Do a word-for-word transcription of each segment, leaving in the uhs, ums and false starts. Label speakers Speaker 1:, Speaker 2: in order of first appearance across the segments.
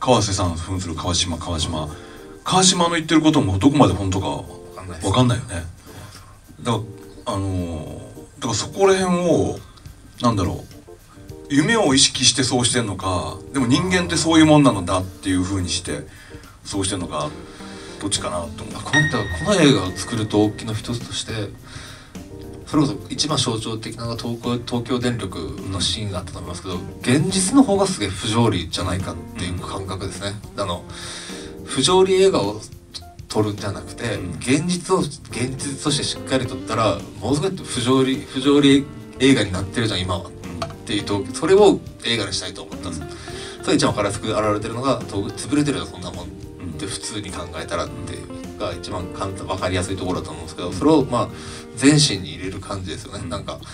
Speaker 1: 川瀬さん扮する川島川島川島の言ってることもどこまで本当か分かんないよね。だからあのー、だからそこら辺をなんだろう、夢を意識してそうしてんのか、でも人間ってそういうもんなのだっていう風にしてそうしてんのか、どっちかなと思う。
Speaker 2: このこの映画を作る動機の一つとして、それこそ一番象徴的なのが東京、東京電力のシーンがあったと思いますけど、現実の方がすげえ不条理じゃないかっていう感覚ですね。あの不条理映画を撮るんじゃなくて、うん、現実を現実としてしっかり撮ったらものすごい不条理不条理映画になってるじゃん今は、うん、っていうと、それを映画にしたいと思ったんです、うん、それ一番分かりやすく現れてるのが潰れてるよそんなもんって普通に考えたらっていうが一番簡単分かりやすいところだと思うんですけど、それをまあ全身に入れる感じですよね、うん、なんか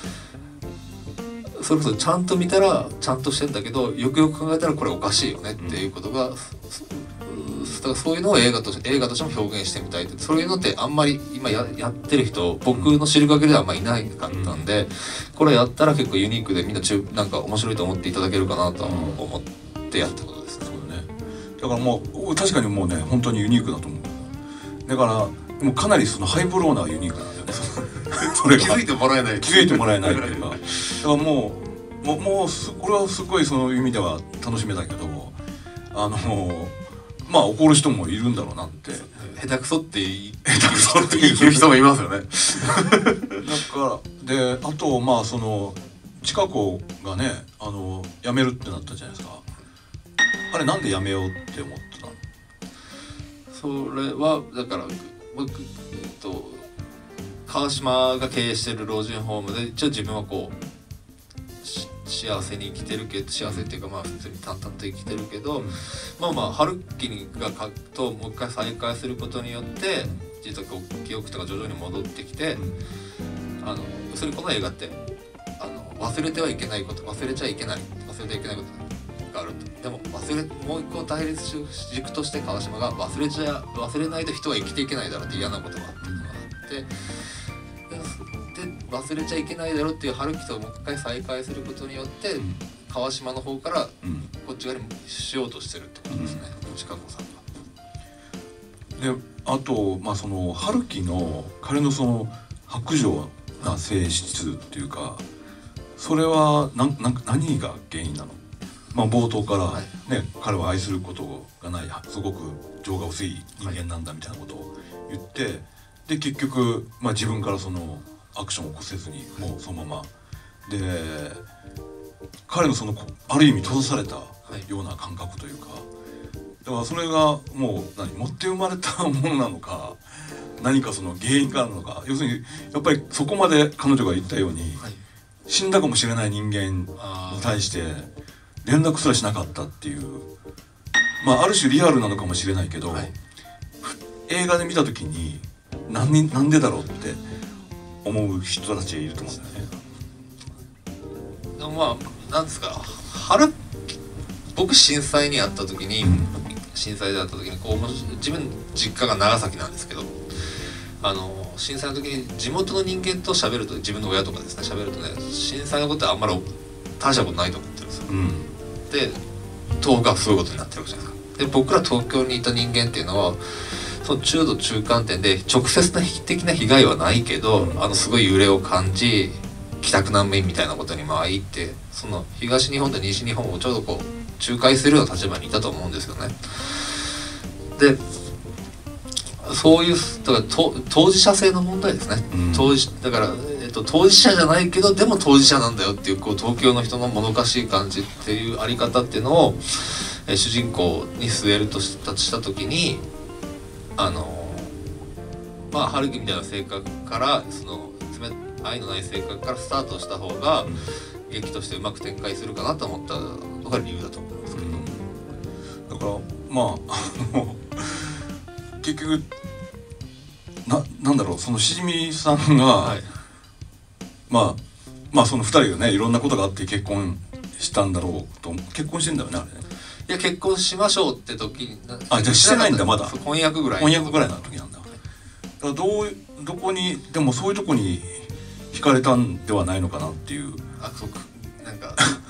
Speaker 2: それこそちゃんと見たらちゃんとしてんだけど、よくよく考えたらこれおかしいよねっていうことが、うん、だからそういうのを映画として映画としても表現してみたいって、そういうのってあんまり今 や, やってる人僕の知る限りではあんまりいないかったんで、うん、これやったら結構ユニークでみんな中なんか面白いと思っていただけるかなと思ってやったことですね。
Speaker 1: そうだね。だからもう確かにもうね本当にユニークだと思う。だからでもかなりそのハイブローなユニークなんだよね。
Speaker 2: それ気づいてもらえない
Speaker 1: 気づいてもらえないっていうか、だからもうもうもうこれはすごいその意味では楽しめたけど、あのまあ怒る人もいるんだろうなって。
Speaker 2: 下手くそっていい下手くそって言う人もいますよね。
Speaker 1: だからであとまあその千佳子がねあの辞めるってなったじゃないですか。あれなんで辞めようって思ってたの？
Speaker 2: それはだから僕、えっと、川島が経営してる老人ホームで一応自分はこう幸せに生きてるけど、幸せっていうかまあ普通に淡々と生きてるけど、うん、まあまあ春樹がかともう一回再会することによって、うん、実はこう記憶とか徐々に戻ってきて、うん、あのそれこの映画ってあの忘れてはいけないこと、忘れちゃいけない忘れてはいけないことがあると。でも忘れもう一個対立軸として川島が忘れちゃ忘れないと人は生きていけないだろうって嫌なことがあっていうのがあって、で忘れちゃいけないだろうっていう春樹ともう一回再会することによって、うん、川島の方からこっち側にしようとしてるってことですね、千佳子さん
Speaker 1: が。であとまあその春樹の彼のその薄情な性質っていうか、それは何何が原因なの？まあ、冒頭から、ね、はい、彼は愛することがないすごく情が薄い人間なんだみたいなことを言って、はい、で結局、まあ、自分からそのアクションを起こせずにもうそのままで彼のそのある意味閉ざされたような感覚というか、だからそれがもう何持って生まれたものなのか何かその原因があるのか、要するにやっぱりそこまで彼女が言ったように、はい、死んだかもしれない人間に対して連絡すらしなかったっていう、まあある種リアルなのかもしれないけど、はい、映画で見た時に何なんでだろうって思う人たちがいると思うんだよね。
Speaker 2: でもまあなんですか、春僕震災にあった時に、うん、震災であった時にこう自分実家が長崎なんですけど、あの震災の時に地元の人間と喋ると、自分の親とかですね喋るとね、震災のことはあんまり大したことないと思ってるんですよ、うん、で東北はそういうことになってるわけじゃないですか。で僕ら東京にいた人間っていうのはその中度中間点で直接的な被害はないけど、うん、あのすごい揺れを感じ帰宅難民みたいなことにも入って、その東日本と西日本をちょうどこう仲介するような立場にいたと思うんですよね。でそういうだから当事者性の問題ですね、うん、当事だから、えっと、当事者じゃないけどでも当事者なんだよっていう、こう東京の人のもどかしい感じっていうあり方っていうのを、え主人公に据えるとしたした時に、あのまあ春樹みたいな性格からその愛のない性格からスタートした方が、うん、劇としてうまく展開するかなと思ったのが理由だと思うんですけど、
Speaker 1: うん、だからまあ結局ななんだろう、そのしじみさんが、はい、まあまあそのふたりがねいろんなことがあって結婚したんだろうと、結婚してんだよねあれね。
Speaker 2: いや結婚しましょうって時に、
Speaker 1: あじゃあしてないんだまだ。
Speaker 2: 婚約ぐらい
Speaker 1: 婚約ぐらいの時なんだ。だからどうどこにでもそういうとこに惹かれたんではないのかなっていう。
Speaker 2: あそうかなんか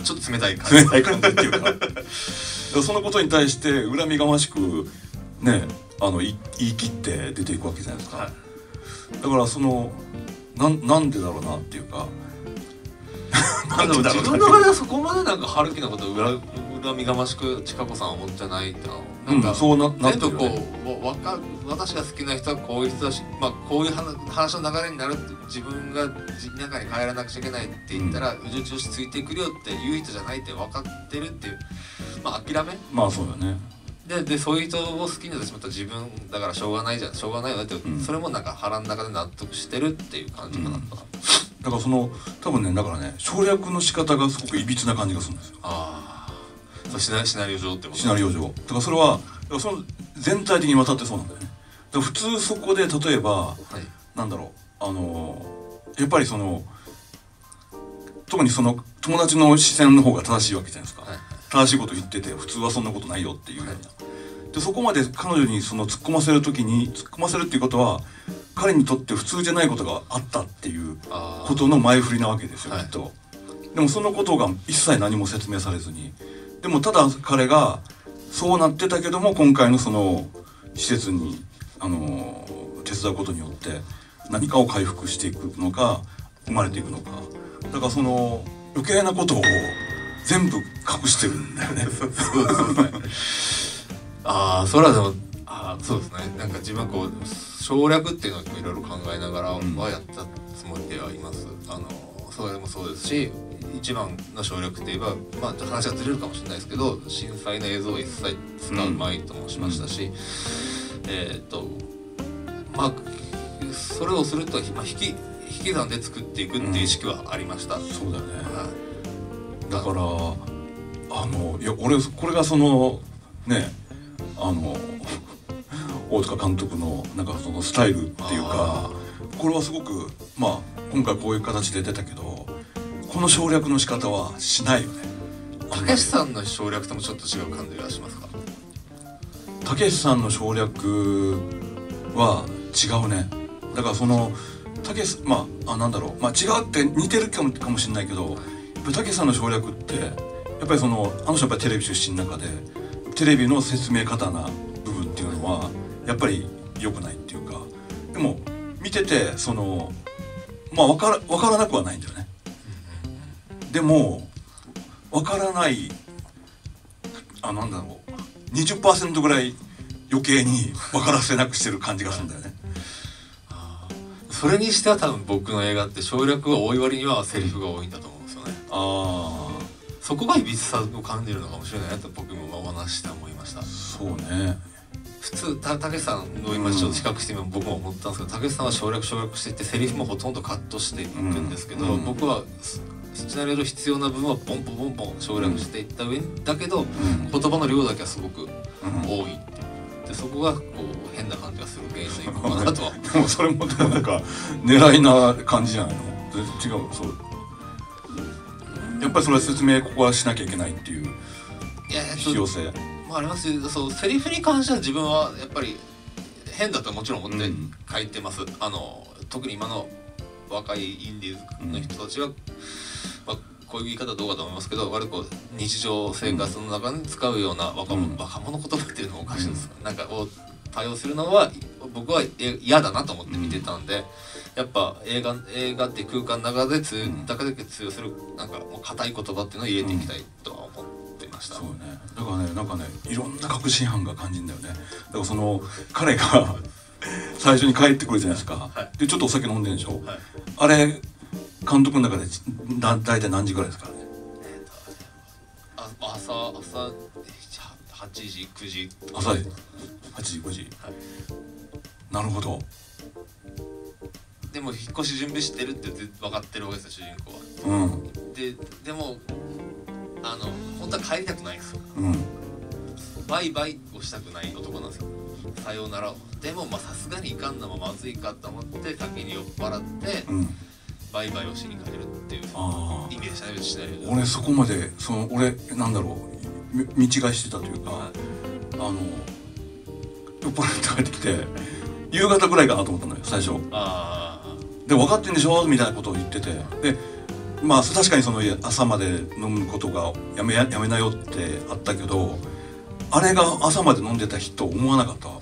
Speaker 2: ちょっと冷たい感じ
Speaker 1: 冷たい感じっていうかそのことに対して恨みがましくねあの言い切って出ていくわけじゃないですか、はい、だからそのな ん, なんでだろうなっていうか
Speaker 2: なんでだろう自分の中ではそこまでなんか春樹のことを恨恨みがましく千佳子さんは思ってないってなんか、うん、そうななってるよね。全部こうわか私が好きな人はこういう人だし、まあ、こういう話の流れになるって自分が中に帰らなくちゃいけないって言ったら、うん、うじうじついてくるよっていう人じゃないって分かってるっていう、まあ、諦め
Speaker 1: まあそうだね
Speaker 2: で, でそういう人を好きになってしまった自分だからしょうがないじゃんしょうがないよねって、うん、それもなんか腹の中で納得してるっていう感じかなと、うん、だ
Speaker 1: からその多分ねだからね省略の仕方がすごくいびつな感じがするんですよ。
Speaker 2: ああシナ、シナリオ上ってこと
Speaker 1: シナリオ上だからそれはその全体的にわたってそうなんだよね。だから普通そこで例えば、はい、なんだろうあのやっぱりその特にその友達の視線の方が正しいわけじゃないですか、はい、正しいこと言ってて普通はそんなことないよっていうような、はい、でそこまで彼女にその突っ込ませる時に突っ込ませるっていうことは彼にとって普通じゃないことがあったっていうことの前振りなわけですよ、きっと。でもそのことが一切何も説明されずにでもただ彼がそうなってたけども今回のその施設にあの手伝うことによって何かを回復していくのか生まれていくのかだからその余計なことを全部隠してるんだよねそうですね
Speaker 2: ああそれはでもあそうですねなんか自分はこう省略っていうのをいろいろ考えながらはやったつもりではいます、うん、あのそれもそうですし一番の省略といえば、まあ、話がずれるかもしれないですけど震災の映像を一切使うまいともしましたし、うん、えっとまあそれをすると、まあ、引き引き算で作っていくっていう意識はありました、
Speaker 1: うん、そうだね、はい、だからあのいや俺これがそのねあの大塚監督のなんかそのスタイルっていうかこれはすごくまあ今回こういう形で出たけどこの省略の仕方はしないよね。
Speaker 2: たけしさんの省略ともちょっと違う感じがしますか。
Speaker 1: たけしさんの省略は違うね。だからそのたけしまああなんだろうまあ違うって似てるかもかもしれないけどやっぱたけしさんの省略ってやっぱりそのあの人やっぱりテレビ出身の中でテレビの説明方な部分っていうのはやっぱり良くないっていうかでも見ててそのまあ分から分からなくはないんだよね。でも分からないあなんだろう にじゅっパーセント ぐらい余計に分からせなくしてる感じがするんだよね
Speaker 2: あそれにしては多分僕の映画って省略が多い割にはセリフが多いんだと思うんですよね。あそこがいびつさを感じるのかもしれないと僕もお話して思いました。
Speaker 1: そうね
Speaker 2: 普通たけしさんの今ちょっと比較しても僕も思ったんですけどたけしさんは省略省略していってセリフもほとんどカットしていくんですけど、うん、僕はシナリオ上必要な部分はポンポンポンポン省略していった上だけど、うん、言葉の量だけはすごく多い、うん、でそこがこう変な感じがする原因の一個かなとは
Speaker 1: でもそれもでもなんか狙いな感じじゃないの違うそうやっぱりそれは説明ここはしなきゃいけないっていう必要性
Speaker 2: ありますそうセリフに関しては自分はやっぱり変だとはもちろん思って書いてます、うん、あの特に今の若いインディーズの人たちは、うんまあ、こういう言い方どうかと思いますけど割とこう日常生活の中に使うような若者、うん、若者言葉っていうのもおかしいです、うん、なんかを多用するのは僕は嫌だなと思って見てたんで、うん、やっぱ映画映画っていう空間の中で通、うん、だけで通用するなんかもう硬い言葉っていうのを入れていきたいとは思って、うんそう
Speaker 1: ね、だからねなんかねいろんな確信犯が感じるんだよね。だからその彼が最初に帰ってくるじゃないですか、はい、でちょっとお酒飲んでるでしょ、はい、あれ監督の中でだ大体何時ぐらいですかね、え
Speaker 2: ー、あ朝朝はちじくじ
Speaker 1: 朝はちじくじ、はい、なるほど。
Speaker 2: でも引っ越し準備してるって分かってるわけですよ主人公は、うん、ででもあの本当は帰りたくないんですよ、うん、バイバイをしたくない男なんですよ。さようならでもまあさすがにいかんのもまずいかと思って先に酔っ払って、うん、バイバイをしに帰るっていう意味でしたね。しないで
Speaker 1: 俺そこまでその俺なんだろう道違いしてたというか、はい、あの酔っ払って帰ってきて夕方ぐらいかなと思ったのよ最初。あで分かってんでしょみたいなことを言っててでまあ確かにその朝まで飲むことがやめやめなよってあったけど、あれが朝まで飲んでた日と思わなかったわ。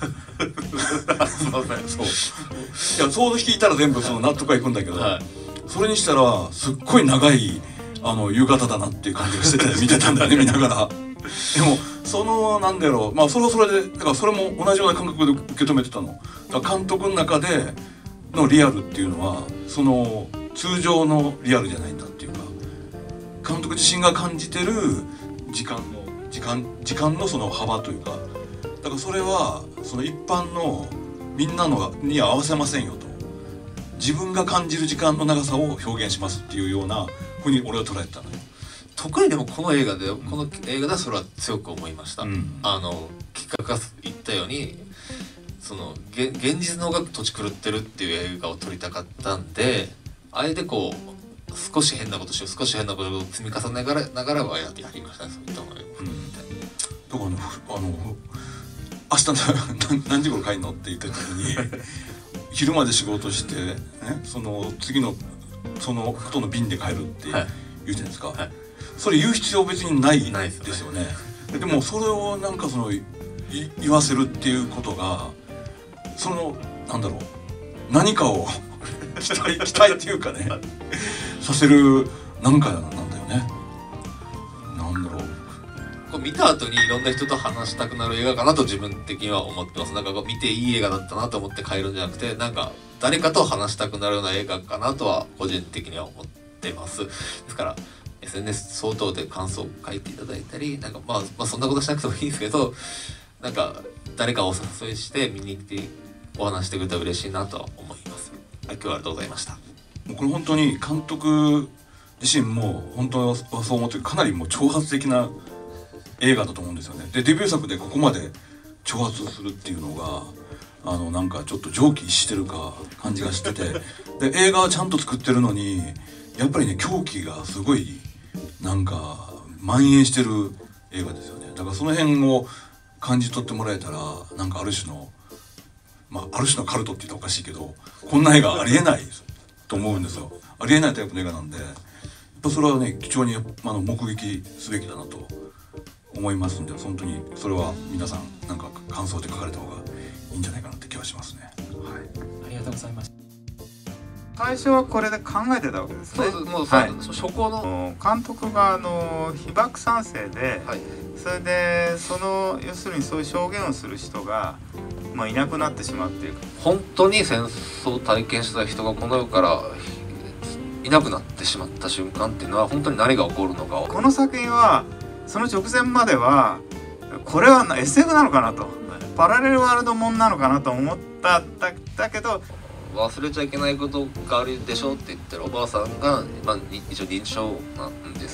Speaker 1: そういや想像引いたら全部その納得がいくんだけど、はい、それにしたらすっごい長いあの夕方だなっていう感じがしてて見てたんだよね見ながら。でもそのなんだろう、まあそれはそれでだからそれも同じような感覚で受け止めてたの。だから監督の中でのリアルっていうのはその通常のリアルじゃないんだっていうか、監督自身が感じてる時間の時間時間のその幅というか、だからそれはその一般のみんなのには合わせませんよと、自分が感じる時間の長さを表現しますっていうようなふうに俺は捉えたのよ。
Speaker 2: 特にでもこの映画で、うん、この映画ではそれは強く思いました、うん、あの企画が言ったようにその現実の方が土地狂ってるっていう映画を撮りたかったんで、あえてこう少し変なことしよう少し変なことを積み重ねながらながらはやりましたね、そういったものを、うん、だ
Speaker 1: からね、あの明日何時頃帰んのって言った時に昼まで仕事して、ね、その次のそのことの便で帰るって言うじゃないですか、はいはい、それ言う必要別にないですよね。で, でもそれをなんかその言わせるっていうことがそのなんだろう何かを期待期待っていうかねさせるなんかなんだよね。なんだろう、
Speaker 2: こう見た後にいろんな人と話したくなる映画かなと自分的には思ってます。なんかこう見ていい映画だったなと思って帰るんじゃなくて、なんか誰かと話したくなるような映画かなとは個人的には思ってます。ですから エスエヌエス 相当で感想を書いていただいたり、なんか、まあ、まあそんなことしなくてもいいんですけど、なんか誰かお誘いして見に来てお話してくれたら嬉しいなとは思います。今日はありがとうございました。
Speaker 1: もうこれ本当に監督自身も本当はそう思ってかなりもう挑発的な映画だと思うんですよね。でデビュー作でここまで挑発するっていうのがあのなんかちょっと常軌逸してるか感じがしててで映画はちゃんと作ってるのにやっぱりね狂気がすごいなんか蔓延してる映画ですよね。だからその辺を感じ取ってもらえたらなんかある種のまあある種のカルトって言ったらおかしいけどこんな映画ありえないと思うんですよ。ありえないタイプの映画なんでやっぱそれはね貴重にあの目撃すべきだなと思いますんで、本当にそれは皆さんなんか感想で書かれた方がいいんじゃないかなって気はしますね。はい、
Speaker 3: ありがとうございます。
Speaker 4: 最初はこれで考えてたわけですね。
Speaker 2: そうもう、はい、初行の
Speaker 4: 監督があの被爆三世で、はい、それでその要するにそういう証言をする人が、まあ、いなくなってしまっている。
Speaker 2: 本当に戦争を体験した人がこの世からいなくなってしまった瞬間っていうのは本当に何が起こるのかを。
Speaker 4: この作品はその直前まではこれは エスエフ なのかなと、パラレルワールドもんなのかなと思ったんだ, だけど
Speaker 2: 忘れちゃいけないことがあるでしょって言ってるおばあさんが、まあ、一応認知症なんです。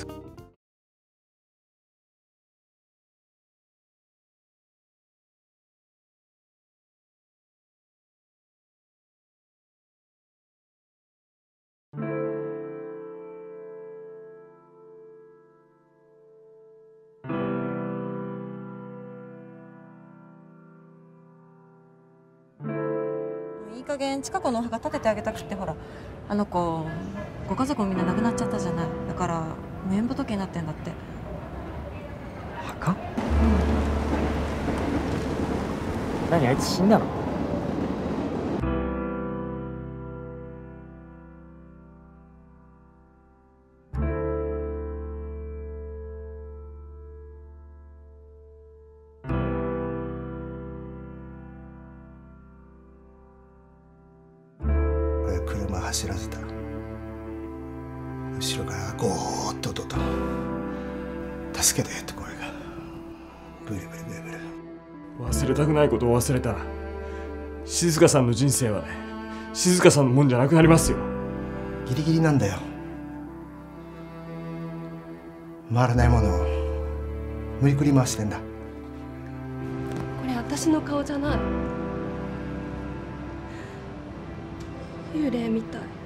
Speaker 5: いい加減近くのお墓建ててあげたくって、ほらあの子ご家族もみんな亡くなっちゃったじゃない。だから無縁仏になってんだって。
Speaker 3: 墓？うん。何、あいつ死んだの？
Speaker 6: 車走らせた。後ろからゴーッと音と「助けて」って声がブリブリブリブリ。
Speaker 3: 忘れたくないことを忘れたら静香さんの人生は静香さんのもんじゃなくなりますよ。
Speaker 6: ギリギリなんだよ。回らないものを無理くり回してんだ。
Speaker 7: これ私の顔じゃない。幽霊みたい。